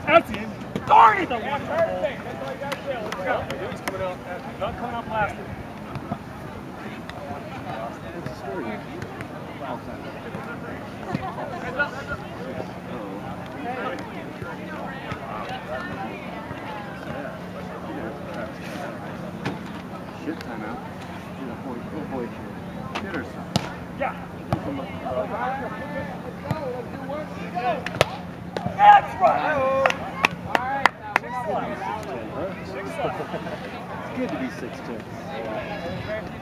That's it. Darn it! That's all you got to say. Let's go. He's coming out. Not coming out plastic. What's the story? Shit timeout. Good boy shit. Shit or something. Yeah. That's right. Alright, now we're not 6'10", huh? 6'10". It's good to be 6'10".